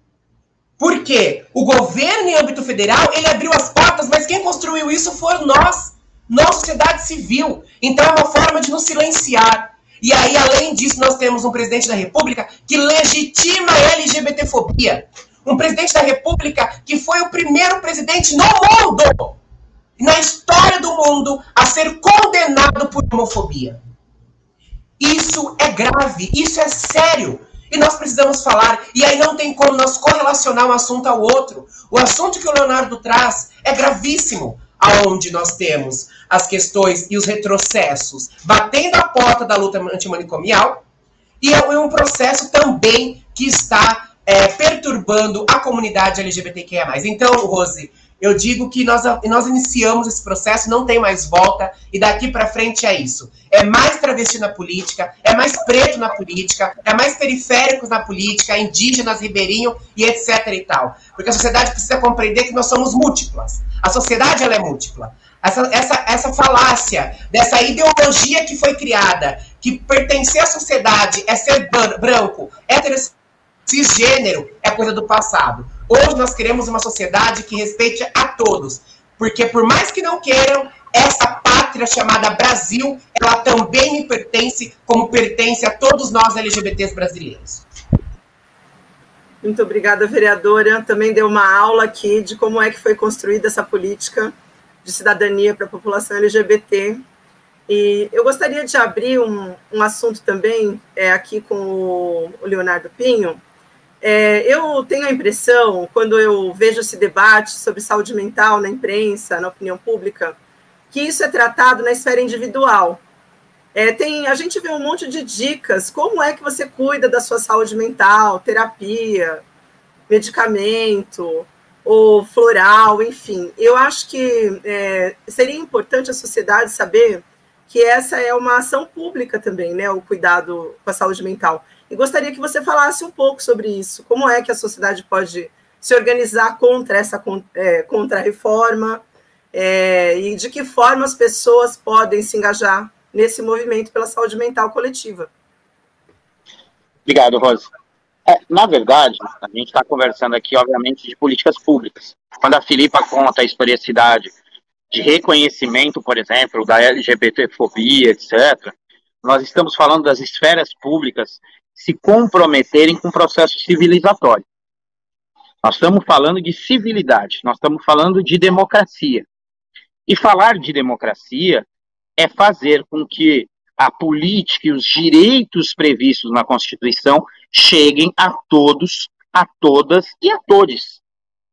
[SPEAKER 2] Por quê? O governo, em âmbito federal, ele abriu as portas, mas quem construiu isso foram nós, sociedade civil. Então é uma forma de nos silenciar. E aí, além disso, nós temos um presidente da República que legitima a LGBTfobia. Um presidente da República que foi o primeiro presidente no mundo, na história do mundo, a ser condenado por homofobia. Isso é grave, isso é sério. E nós precisamos falar, e aí não tem como nós correlacionar um assunto ao outro. O assunto que o Leonardo traz é gravíssimo, aonde nós temos as questões e os retrocessos batendo a porta da luta antimanicomial, e é um processo também que está perturbando a comunidade LGBTQIA+. Então, Rose, Eu digo que nós iniciamos esse processo, não tem mais volta, e daqui para frente é isso. É mais travesti na política, é mais preto na política, é mais periféricos na política, indígenas, ribeirinho e etc e tal. Porque a sociedade precisa compreender que nós somos múltiplas. A sociedade, ela é múltipla. Essa falácia, dessa ideologia que foi criada, que pertencer à sociedade é ser branco, cisgênero, é coisa do passado. Hoje nós queremos uma sociedade que respeite a todos, porque por mais que não queiram, essa pátria chamada Brasil, ela também me pertence, como pertence a todos nós LGBTs brasileiros.
[SPEAKER 1] Muito obrigada, vereadora. Também deu uma aula aqui de como é que foi construída essa política de cidadania para a população LGBT. E eu gostaria de abrir um assunto também aqui com o Leonardo Pinho. Eu tenho a impressão, quando eu vejo esse debate sobre saúde mental na imprensa, na opinião pública, que isso é tratado na esfera individual. A gente vê um monte de dicas, como é que você cuida da sua saúde mental, terapia, medicamento, ou floral, enfim. Eu acho que seria importante a sociedade saber que essa é uma ação pública também, né, o cuidado com a saúde mental. E gostaria que você falasse um pouco sobre isso. Como é que a sociedade pode se organizar contra essa contra-reforma e de que forma as pessoas podem se engajar nesse movimento pela saúde mental coletiva?
[SPEAKER 3] Obrigado, Rosa. Na verdade, a gente está conversando aqui, obviamente, de políticas públicas. Quando a Filipa conta a historicidade de reconhecimento, por exemplo, da LGBTfobia, etc., nós estamos falando das esferas públicas se comprometerem com o processo civilizatório. Nós estamos falando de civilidade, nós estamos falando de democracia. E falar de democracia é fazer com que a política e os direitos previstos na Constituição cheguem a todos, a todas e a todes.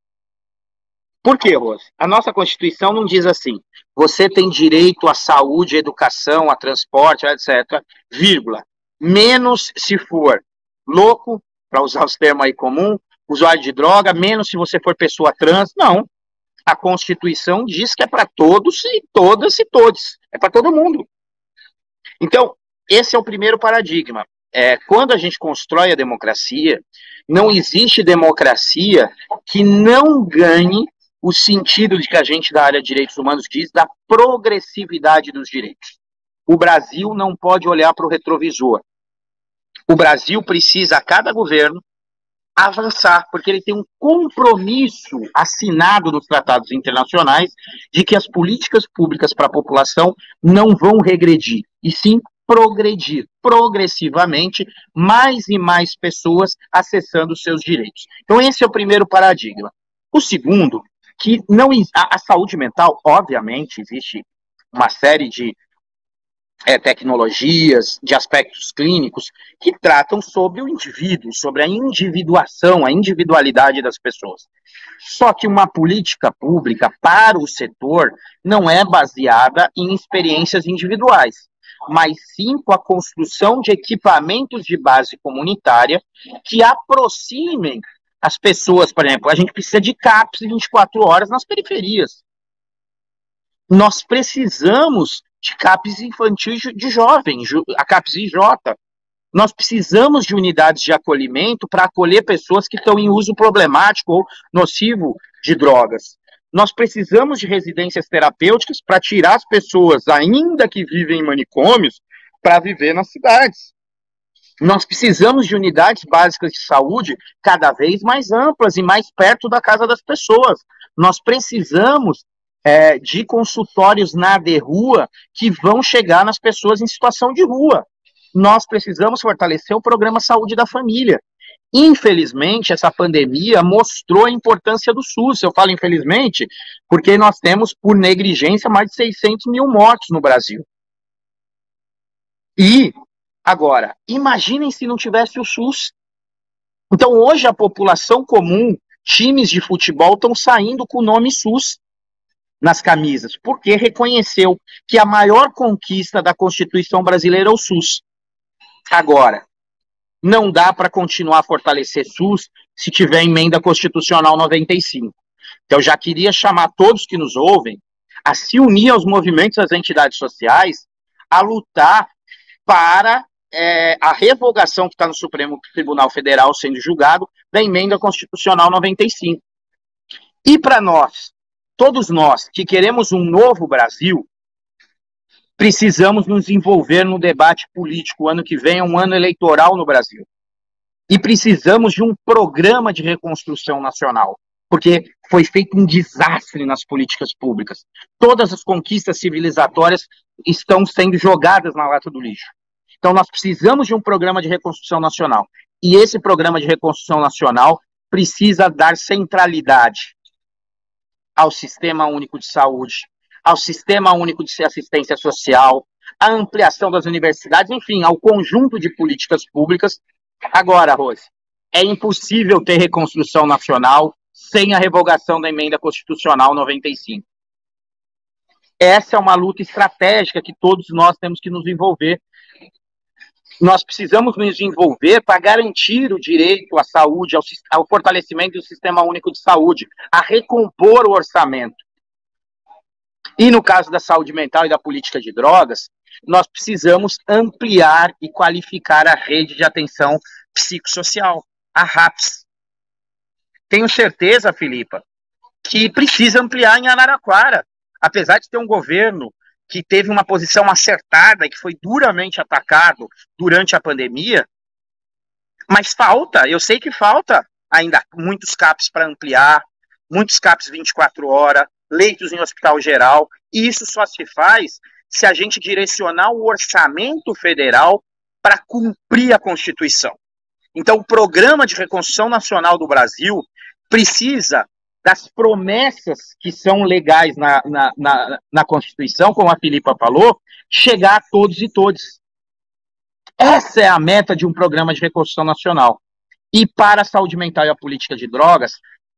[SPEAKER 3] Por quê, Rose? A nossa Constituição não diz assim, você tem direito à saúde, à educação, a transporte, etc., vírgula, menos se for louco, para usar os termos aí comum, usuário de droga, menos se você for pessoa trans. Não. A Constituição diz que é para todos e todas e todes. É para todo mundo. Então, esse é o primeiro paradigma. Quando a gente constrói a democracia, não existe democracia que não ganhe o sentido de que a gente da área de direitos humanos diz da progressividade dos direitos. O Brasil não pode olhar para o retrovisor. O Brasil precisa, a cada governo, avançar, porque ele tem um compromisso assinado nos tratados internacionais de que as políticas públicas para a população não vão regredir, e sim progredir, progressivamente, mais e mais pessoas acessando os seus direitos. Então esse é o primeiro paradigma. O segundo, que não a saúde mental, obviamente, existe uma série de tecnologias, de aspectos clínicos que tratam sobre o indivíduo, sobre a individuação, a individualidade das pessoas. Só que uma política pública para o setor não é baseada em experiências individuais, mas sim com a construção de equipamentos de base comunitária que aproximem as pessoas. Por exemplo, a gente precisa de CAPS 24 horas nas periferias. Nós precisamos de CAPS infantil de jovem, a CAPS IJ. Nós precisamos de unidades de acolhimento para acolher pessoas que estão em uso problemático ou nocivo de drogas. Nós precisamos de residências terapêuticas para tirar as pessoas, ainda que vivem em manicômios, para viver nas cidades. Nós precisamos de unidades básicas de saúde cada vez mais amplas e mais perto da casa das pessoas. Nós precisamos de consultórios na rua que vão chegar nas pessoas em situação de rua. Nós precisamos fortalecer o programa Saúde da Família. Infelizmente, essa pandemia mostrou a importância do SUS. Eu falo infelizmente porque nós temos, por negligência, mais de 600 mil mortos no Brasil. E, agora, imaginem se não tivesse o SUS. Então, hoje, a população comum, times de futebol estão saindo com o nome SUS nas camisas, porque reconheceu que a maior conquista da Constituição brasileira é o SUS. Agora, não dá para continuar a fortalecer SUS se tiver emenda constitucional 95. Então, eu já queria chamar todos que nos ouvem a se unir aos movimentos das entidades sociais, a lutar para a revogação que está no Supremo Tribunal Federal sendo julgado da Emenda Constitucional 95. E para nós, todos nós que queremos um novo Brasil, precisamos nos envolver no debate político. O ano que vem é um ano eleitoral no Brasil. E precisamos de um programa de reconstrução nacional, porque foi feito um desastre nas políticas públicas. Todas as conquistas civilizatórias estão sendo jogadas na lata do lixo. Então, nós precisamos de um programa de reconstrução nacional. E esse programa de reconstrução nacional precisa dar centralidade ao Sistema Único de Saúde, ao Sistema Único de Assistência Social, à ampliação das universidades, enfim, ao conjunto de políticas públicas. Agora, Rose, é impossível ter reconstrução nacional sem a revogação da Emenda Constitucional 95. Essa é uma luta estratégica que todos nós temos que nos envolver. Nós precisamos nos envolver para garantir o direito à saúde, ao fortalecimento do Sistema Único de Saúde, a recompor o orçamento. E no caso da saúde mental e da política de drogas, nós precisamos ampliar e qualificar a rede de atenção psicossocial, a RAPS. Tenho certeza, Filipa, que precisa ampliar em Araraquara. Apesar de ter um governo que teve uma posição acertada e que foi duramente atacado durante a pandemia, mas falta, eu sei que falta ainda muitos CAPs para ampliar, muitos CAPs 24 horas, leitos em hospital geral, e isso só se faz se a gente direcionar o orçamento federal para cumprir a Constituição. Então, o Programa de Reconstrução Nacional do Brasil precisa das promessas que são legais na Constituição, como a Filipa falou, chegar a todos e todas. Essa é a meta de um programa de reconstrução nacional. E para a saúde mental e a política de drogas,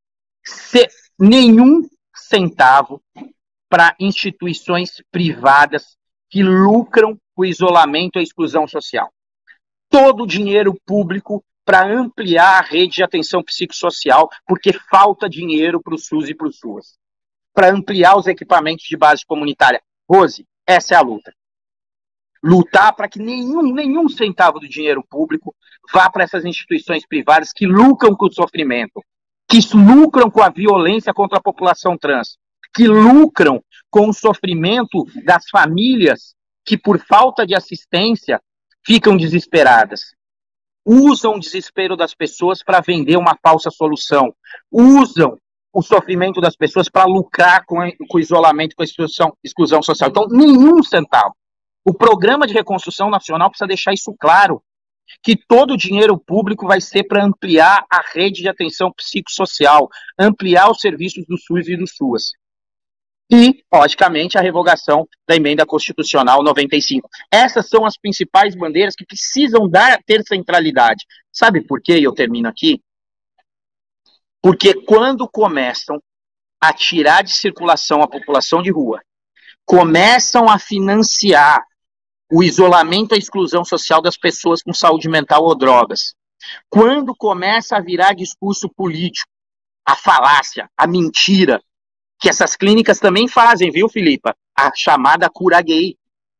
[SPEAKER 3] nenhum centavo para instituições privadas que lucram com o isolamento e a exclusão social. Todo o dinheiro público para ampliar a rede de atenção psicossocial, porque falta dinheiro para o SUS e para o SUAS. Para ampliar os equipamentos de base comunitária. Rose, essa é a luta. Lutar para que nenhum centavo do dinheiro público vá para essas instituições privadas que lucram com o sofrimento, que lucram com a violência contra a população trans, que lucram com o sofrimento das famílias que, por falta de assistência, ficam desesperadas. Usam o desespero das pessoas para vender uma falsa solução. Usam o sofrimento das pessoas para lucrar com o isolamento, com a exclusão social. Então, nenhum centavo. O Programa de Reconstrução Nacional precisa deixar isso claro, que todo o dinheiro público vai ser para ampliar a rede de atenção psicossocial, ampliar os serviços do SUS e do SUAS. E, logicamente, a revogação da Emenda Constitucional 95. Essas são as principais bandeiras que precisam ter centralidade. Sabe por quê? Eu termino aqui. Porque quando começam a tirar de circulação a população de rua, começam a financiar o isolamento e a exclusão social das pessoas com saúde mental ou drogas, quando começa a virar discurso político, a falácia, a mentira, que essas clínicas também fazem, viu, Filipa? A chamada cura gay.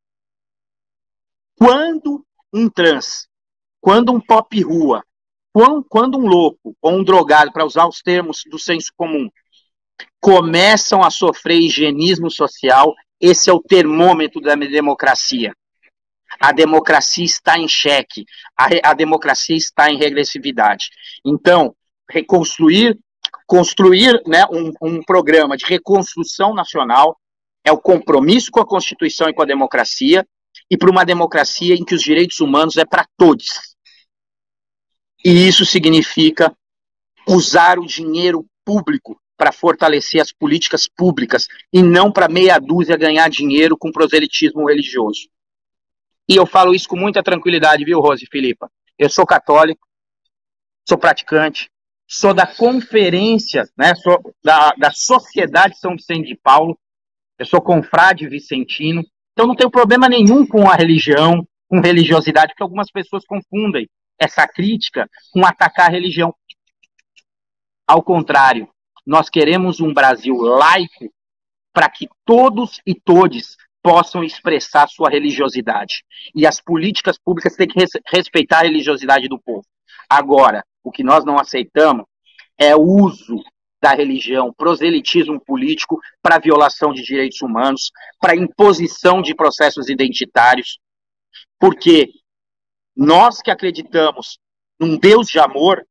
[SPEAKER 3] Quando um trans, quando um pop rua, quando um louco ou um drogado, para usar os termos do senso comum, começam a sofrer higienismo social, esse é o termômetro da democracia. A democracia está em xeque, a democracia está em regressividade. Então, construir, né, um programa de reconstrução nacional é o compromisso com a Constituição e com a democracia, e para uma democracia em que os direitos humanos é para todos. E isso significa usar o dinheiro público para fortalecer as políticas públicas e não para meia dúzia ganhar dinheiro com proselitismo religioso. E eu falo isso com muita tranquilidade, viu, Rose e Filipa? Eu sou católico, sou praticante, sou da conferência, né, sou da Sociedade São Vicente de Paulo, eu sou confrade vicentino, então não tenho problema nenhum com a religião, com religiosidade, porque algumas pessoas confundem essa crítica com atacar a religião. Ao contrário, Nós queremos um Brasil laico para que todos e todes possam expressar sua religiosidade. E as políticas públicas têm que respeitar a religiosidade do povo. Agora, o que nós não aceitamos é o uso da religião, proselitismo político para violação de direitos humanos, para imposição de processos identitários, porque nós que acreditamos num Deus de amor,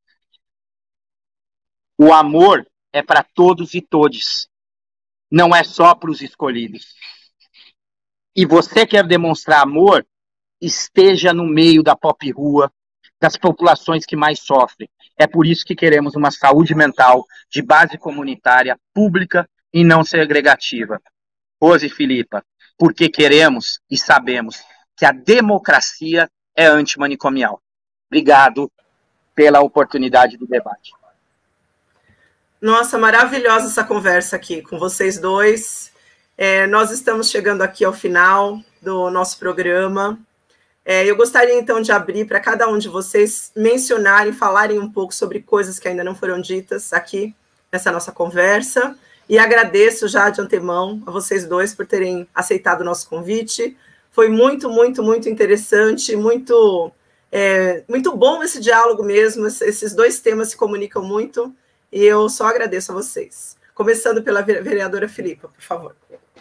[SPEAKER 3] o amor é para todos e todes, não é só para os escolhidos. E você quer demonstrar amor, esteja no meio da pop rua, das populações que mais sofrem. É por isso que queremos uma saúde mental de base comunitária, pública e não segregativa. Rose e Filipa, porque queremos e sabemos que a democracia é antimanicomial. Obrigado pela oportunidade do debate.
[SPEAKER 1] Nossa, maravilhosa essa conversa aqui com vocês dois. Nós estamos chegando aqui ao final do nosso programa. Eu gostaria, então, de abrir para cada um de vocês mencionarem, falarem um pouco sobre coisas que ainda não foram ditas aqui nessa nossa conversa. E agradeço já de antemão a vocês dois por terem aceitado o nosso convite. Foi muito, muito, muito interessante, muito bom esse diálogo mesmo. Esses dois temas se comunicam muito e eu só agradeço a vocês. Começando pela vereadora Filipa, por favor.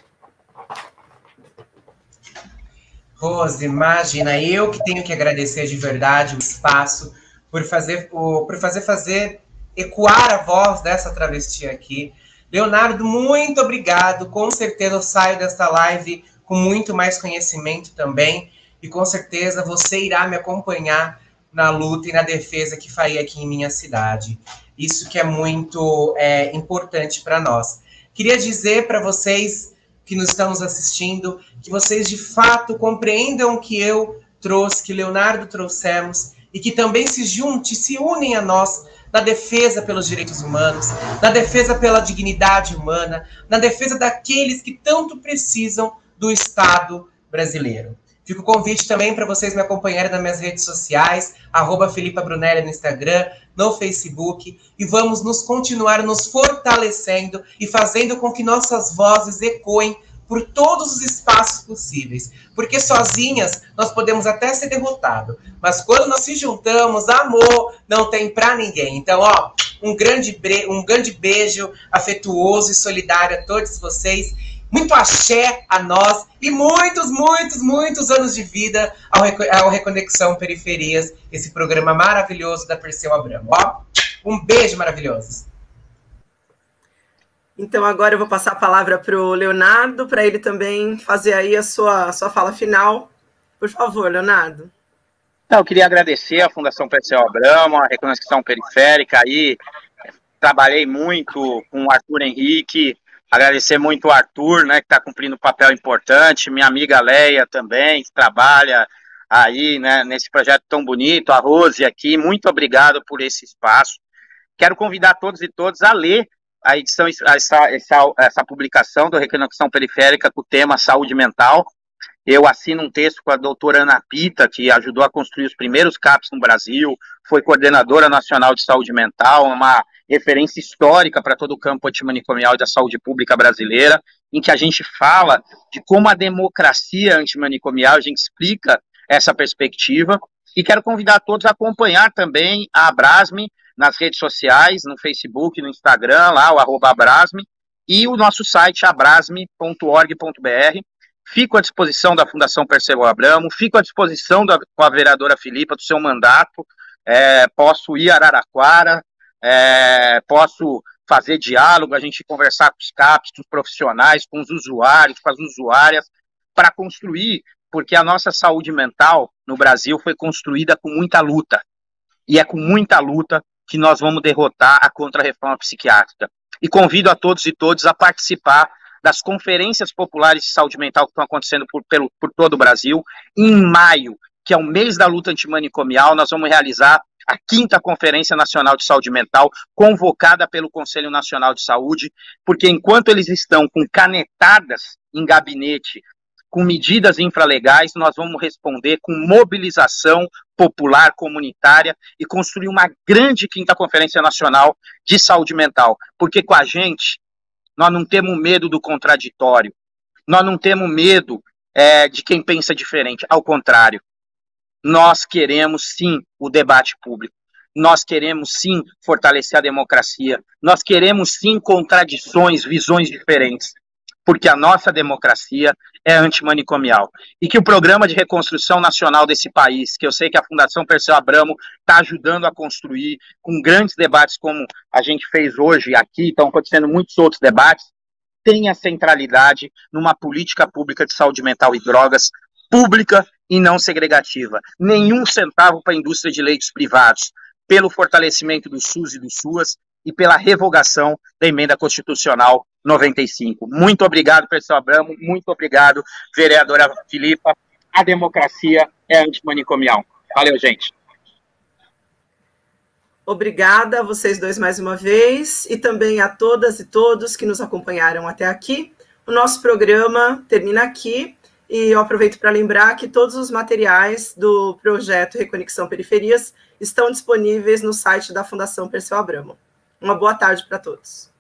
[SPEAKER 2] Rose, imagina, eu que tenho que agradecer de verdade o espaço por fazer ecoar a voz dessa travesti aqui. Leonardo, muito obrigado. Com certeza eu saio desta live com muito mais conhecimento também. E com certeza você irá me acompanhar na luta e na defesa que farei aqui em minha cidade. Isso que é muito importante para nós. Queria dizer para vocês que nos estamos assistindo, que vocês de fato compreendam o que eu trouxe, que Leonardo trouxemos, e que também se unem a nós na defesa pelos direitos humanos, na defesa pela dignidade humana, na defesa daqueles que tanto precisam do Estado brasileiro. Fica o convite também para vocês me acompanharem nas minhas redes sociais, @FilipaBrunelli no Instagram, no Facebook, e vamos continuar nos fortalecendo e fazendo com que nossas vozes ecoem por todos os espaços possíveis. Porque sozinhas nós podemos até ser derrotados, mas quando nós se juntamos, amor não tem para ninguém. Então, um grande beijo afetuoso e solidário a todos vocês. Muito axé a nós e muitos, muitos, muitos anos de vida ao Reconexão Periferias, esse programa maravilhoso da Perseu Abramo. Um beijo maravilhoso.
[SPEAKER 1] Então, agora eu vou passar a palavra para o Leonardo, para ele também fazer aí a sua fala final. Por favor, Leonardo.
[SPEAKER 3] Eu queria agradecer à Fundação Perseu Abramo, a Reconexão Periférica, aí trabalhei muito com o Arthur Henrique. Agradecer muito o Arthur, né, que está cumprindo um papel importante, minha amiga Leia também, que trabalha aí, né, nesse projeto tão bonito, a Rose aqui, muito obrigado por esse espaço. Quero convidar todos e todas a ler a edição, essa publicação do Reconexão Periférica com o tema Saúde Mental. Eu assino um texto com a doutora Ana Pita, que ajudou a construir os primeiros CAPs no Brasil, foi coordenadora nacional de saúde mental, uma referência histórica para todo o campo antimanicomial e da saúde pública brasileira, em que a gente fala de como a democracia antimanicomial, a gente explica essa perspectiva, e quero convidar todos a acompanhar também a Abrasme nas redes sociais, no Facebook, no Instagram, lá, o @Abrasme, e o nosso site, abrasme.org.br. Fico à disposição da Fundação Perseu Abramo, fico à disposição com a vereadora Filipa, do seu mandato, posso ir a Araraquara, posso fazer diálogo, a gente conversar com os CAPs, com os profissionais, com os usuários, com as usuárias, para construir, porque a nossa saúde mental no Brasil foi construída com muita luta, e é com muita luta que nós vamos derrotar a contra-reforma psiquiátrica. E convido a todos e todas a participar das conferências populares de saúde mental que estão acontecendo por todo o Brasil. Em maio, que é o mês da luta antimanicomial, nós vamos realizar a 5ª Conferência Nacional de Saúde Mental, convocada pelo Conselho Nacional de Saúde, porque enquanto eles estão com canetadas em gabinete, com medidas infralegais, nós vamos responder com mobilização, popular, comunitária, e construir uma grande 5ª Conferência Nacional de Saúde Mental, porque com a gente, nós não temos medo do contraditório, nós não temos medo de quem pensa diferente, ao contrário, nós queremos sim o debate público, nós queremos sim fortalecer a democracia, nós queremos sim contradições, visões diferentes, porque a nossa democracia é antimanicomial. E que o Programa de Reconstrução Nacional desse país, que eu sei que a Fundação Perseu Abramo está ajudando a construir, com grandes debates como a gente fez hoje aqui, estão acontecendo muitos outros debates, tenha centralidade numa política pública de saúde mental e drogas, pública e não segregativa. Nenhum centavo para a indústria de leitos privados, pelo fortalecimento do SUS e do SUAS e pela revogação da emenda constitucional 95. Muito obrigado, Perseu Abramo, muito obrigado, vereadora Filipa. A democracia é antimanicomial. Valeu, gente.
[SPEAKER 1] Obrigada a vocês dois mais uma vez e também a todas e todos que nos acompanharam até aqui. O nosso programa termina aqui e eu aproveito para lembrar que todos os materiais do projeto Reconexão Periferias estão disponíveis no site da Fundação Perseu Abramo. Uma boa tarde para todos.